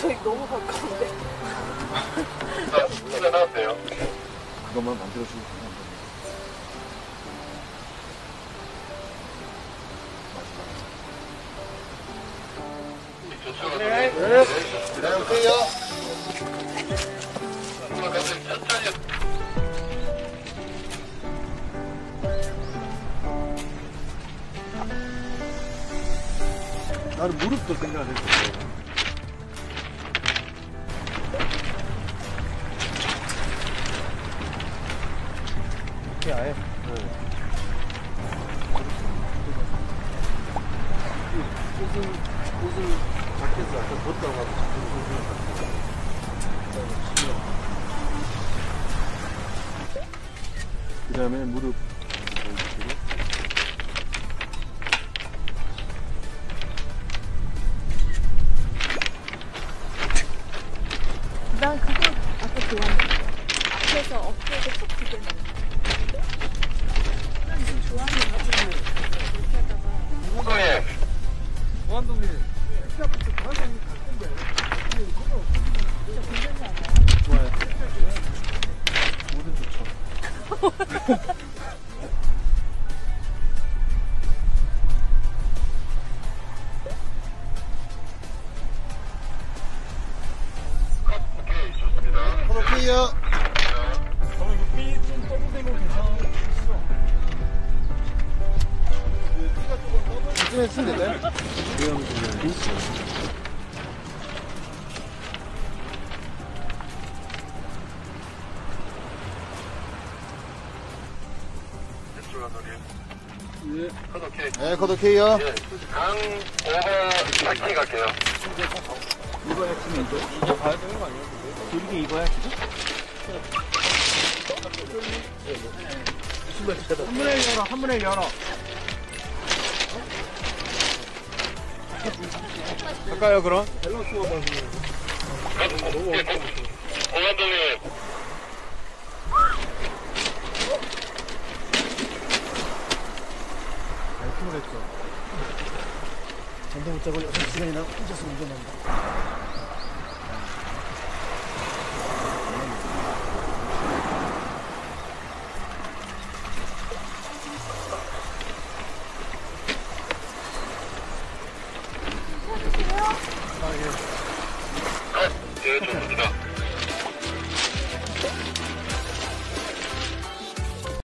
저희 너무 가까운데. 자, 문제 나왔어요. 그것만 만들어주고 있는 겁니다. 네. 네, 오세요. 천천히. 나는 무릎도 생각을 했어. 이렇게 아예. 옷을 자켓을 아까 벗다가 그 다음에 무릎 난 그거 아까 좋아했는데. 앞에서 어깨를 툭 두고 있는 거. 난 지금 좋아하는 거 같은데. 이렇게 하다가. 무동님. 보안동님 시작부터 가장이 갈 건데 진짜 괜찮지 않아요? 좋아요. 뭐든 좋죠. 오케이, 좋습니다. 오케이요. 저는 이거 삐좀 떠보대고 괜찮으시죠? 이쯤에 쓰면 될까요? 예. 컷 오케이. 네, 컷 오케이요. 예. 강 오버 파킹 갈게요. 입어야 치면 또 이게 가야 되는 거 아니에요? 이렇게 입어야 치죠? 한 문에 열어. 갈까요, 그럼? 밸런스가 맞으면 공안동님. 발품을 했죠. 잠도 못 자고 6시간이나 혼자서 운전한다. 예, 좋습니다.